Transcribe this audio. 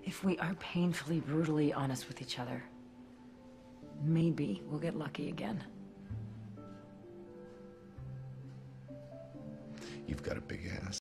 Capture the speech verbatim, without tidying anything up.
If we are painfully, brutally honest with each other, maybe we'll get lucky again. You've got a big ass.